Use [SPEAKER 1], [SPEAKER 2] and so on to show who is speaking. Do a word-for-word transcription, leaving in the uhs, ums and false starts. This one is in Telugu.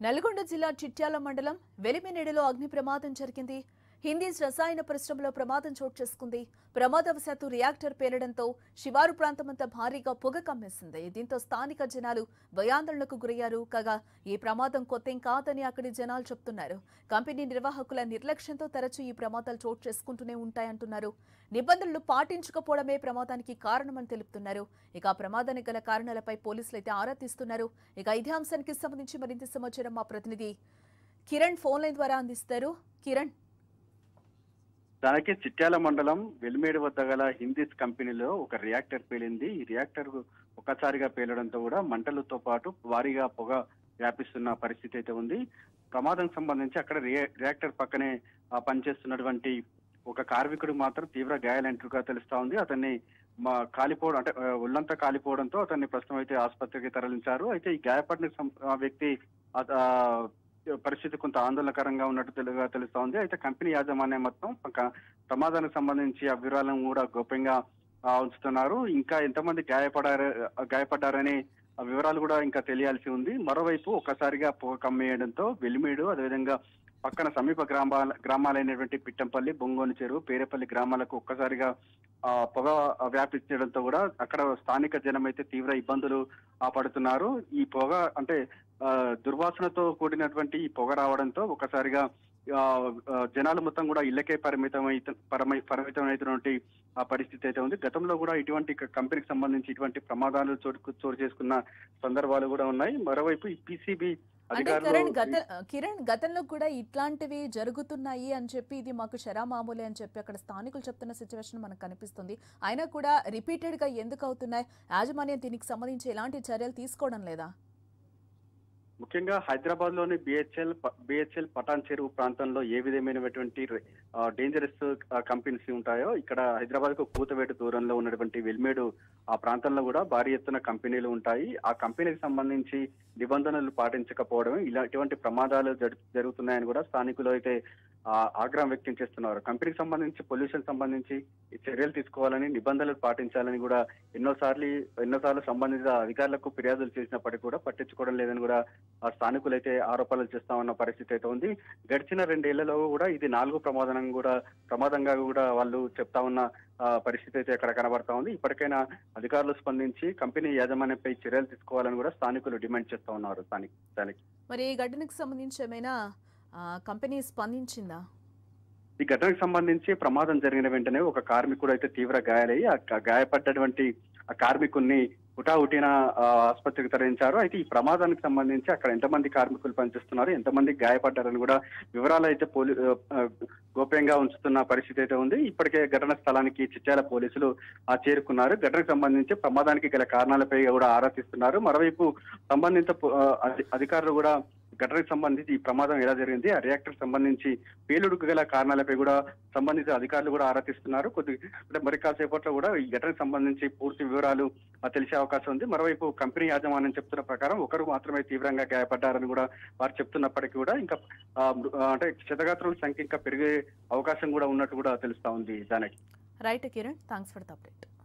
[SPEAKER 1] నల్గొండ జిల్లా చిట్యాల మండలం వెలిమినేడులో అగ్ని ప్రమాదం జరిగింది. హిందీస్ రసాయన పరిశ్రమలో ప్రమాదం చోటు చేసుకుంది. ప్రమాదవశాత్తు రియాక్టర్ పేలడంతో శివారు ప్రాంతమంతా భారీగా పొగ కమ్మేసింది. దీంతో స్థానిక జనాలు భయాందోళనకు గురయ్యారు. కాగా ఈ ప్రమాదం కొత్తేం కాదని అక్కడి జనాలు చెప్తున్నారు. కంపెనీ నిర్వాహకుల నిర్లక్ష్యంతో తరచూ ఈ ప్రమాదాలు చోటు చేసుకుంటూనే ఉంటాయంటున్నారు. నిబంధనలు పాటించకపోవడమే ప్రమాదానికి కారణమని తెలుపుతున్నారు. ఇక ప్రమాదానికి గల కారణాలపై పోలీసులు అయితే ఆరా తీస్తున్నారు. ఇక ఇదే అంశానికి సంబంధించి మరింత సమాచారం మా ప్రతినిధి కిరణ్ ఫోన్ లైన్ ద్వారా అందిస్తారు. కిరణ్,
[SPEAKER 2] దానికి చిట్యాల మండలం వెలిమేడు వద్ద గల హిందీస్ కంపెనీలో ఒక రియాక్టర్ పేలింది. ఈ రియాక్టర్ ఒక్కసారిగా పేలడంతో కూడా మంటలతో పాటు భారీగా పొగ వ్యాపిస్తున్న పరిస్థితి అయితే ఉంది. ప్రమాదం సంబంధించి అక్కడ రియాక్టర్ పక్కనే పనిచేస్తున్నటువంటి ఒక కార్మికుడు మాత్రం తీవ్ర గాయాలంటుగా తెలుస్తా ఉంది. అతన్ని మా కాలిపోవడం అంటే ఒళ్ళంతా కాలిపోవడంతో అతన్ని ప్రస్తుతం అయితే ఆసుపత్రికి తరలించారు. అయితే ఈ గాయపడిన వ్యక్తి పరిస్థితి కొంత ఆందోళనకరంగా ఉన్నట్టు తెలుగా తెలుస్తా ఉంది. అయితే కంపెనీ యాజమాన్యం మొత్తం ప్రమాదానికి సంబంధించి ఆ వివరాలను కూడా గోప్యంగా ఉంచుతున్నారు. ఇంకా ఎంతమంది గాయపడారు గాయపడ్డారనే వివరాలు కూడా ఇంకా తెలియాల్సి ఉంది. మరోవైపు ఒక్కసారిగా పొగ కమ్మేయడంతో వెలిమేడు, అదేవిధంగా పక్కన సమీప గ్రామాల గ్రామాలైనటువంటి పిట్టంపల్లి, బొంగోని చెరువు, పేరేపల్లి గ్రామాలకు ఒక్కసారిగా ఆ పొగ వ్యాపించడంతో కూడా అక్కడ స్థానిక జనం అయితే తీవ్ర ఇబ్బందులు పడుతున్నారు. ఈ పొగ అంటే ఆ దుర్వాసనతో కూడినటువంటి ఈ పొగ రావడంతో ఒకసారిగా ఆ జనాలు మొత్తం కూడా ఇళ్లకే పరిమితం అయితే పరమై పరిమితం అయినటువంటి ఆ పరిస్థితి అయితే ఉంది. గతంలో కూడా ఇటువంటి కంపెనీకి సంబంధించి ఇటువంటి ప్రమాదాలు చోటు చోటు చేసుకున్న సందర్భాలు కూడా ఉన్నాయి. మరోవైపు ఈ పీసీబీ
[SPEAKER 1] కిరణ్, గతంలో కూడా ఇట్లాంటివి జరుగుతున్నాయి అని చెప్పి ఇది మాకు శరా మామూలే అని చెప్పి అక్కడ స్థానికులు చెప్తున్న సిచ్యువేషన్ మనకు కనిపిస్తుంది. అయినా కూడా రిపీటెడ్ గా ఎందుకు అవుతున్నాయి? యాజమాన్యం దీనికి సంబంధించి ఎలాంటి చర్యలు తీసుకోవడం లేదా?
[SPEAKER 2] ముఖ్యంగా హైదరాబాద్ లోని బిహెచ్ఎల్ బిహెచ్ఎల్ పటాన్ చెరువు ప్రాంతంలో ఏ విధమైనటువంటి డేంజరస్ కంపెనీస్ ఉంటాయో ఇక్కడ హైదరాబాద్ కు కూతవేటు దూరంలో ఉన్నటువంటి వెల్మేడు ఆ ప్రాంతంలో కూడా భారీ ఎత్తున కంపెనీలు ఉంటాయి. ఆ కంపెనీకి సంబంధించి నిబంధనలు పాటించకపోవడం ఇలాంటి ప్రమాదాలు జరుగుతున్నాయని కూడా స్థానికులు అయితే ఆగ్రహం వ్యక్తం చేస్తున్నారు. కంపెనీకి సంబంధించి పొల్యూషన్ సంబంధించి చర్యలు తీసుకోవాలని, నిబంధనలు పాటించాలని కూడా ఎన్నోసార్లు ఎన్నోసార్లు సంబంధిత అధికారులకు ఫిర్యాదులు చేసినప్పటికీ కూడా పట్టించుకోవడం లేదని కూడా ఆ స్థానికులు అయితే ఆరోపణలు చేస్తా ఉన్న పరిస్థితి అయితే ఉంది. గడిచిన రెండేళ్లలో కూడా ఇది నాలుగో ప్రమాదం కూడా ప్రమాదంగా కూడా వాళ్ళు చెప్తా ఉన్న పరిస్థితి అయితే అక్కడ కనబడతా ఉంది. ఇప్పటికైనా అధికారులు స్పందించి కంపెనీ యాజమాన్యంపై చర్యలు తీసుకోవాలని కూడా స్థానికులు డిమాండ్ చేస్తా ఉన్నారు. స్థానిక
[SPEAKER 1] మరి ఈ ఘటనకు సంబంధించి ఏమైనా కంపెనీ స్పందించిందా?
[SPEAKER 2] ఈ ఘటనకు సంబంధించి ప్రమాదం జరిగిన వెంటనే ఒక కార్మికుడు అయితే తీవ్ర గాయాలయ్యి ఆ గాయపడ్డటువంటి ఆ కార్మికుడిని హుటాహుటిన ఆసుపత్రికి తరలించారు. అయితే ఈ ప్రమాదానికి సంబంధించి అక్కడ ఎంతమంది కార్మికులు పనిచేస్తున్నారు, ఎంతమంది గాయపడ్డారని కూడా వివరాలు అయితే పోలీ గోప్యంగా ఉంచుతున్న పరిస్థితి అయితే ఉంది. ఇప్పటికే ఘటన స్థలానికి చిట్యాల పోలీసులు చేరుకున్నారు. ఘటనకు సంబంధించి ప్రమాదానికి గల కారణాలపై కూడా ఆరా తీస్తున్నారు. మరోవైపు సంబంధిత అధికారులు కూడా ఘటనకు సంబంధించి ఈ ప్రమాదం ఎలా జరిగింది, ఆ రియాక్టర్ సంబంధించి పేలుడుకు గల కారణాలపై కూడా సంబంధిత అధికారులు కూడా ఆరా తీస్తున్నారు. కొద్ది మరి కాసేపట్లో కూడా ఈ ఘటనకు సంబంధించి పూర్తి వివరాలు తెలిసే అవకాశం ఉంది. మరోవైపు కంపెనీ యాజమాన్యం చెప్తున్న ప్రకారం ఒకరు మాత్రమే తీవ్రంగా గాయపడ్డారని కూడా వారు చెప్తున్నప్పటికీ కూడా ఇంకా అంటే క్షతగాత్రుల సంఖ్య ఇంకా పెరిగే అవకాశం కూడా ఉన్నట్టు కూడా తెలుస్తా ఉంది. దానికి
[SPEAKER 1] right Kiran, thanks for the update.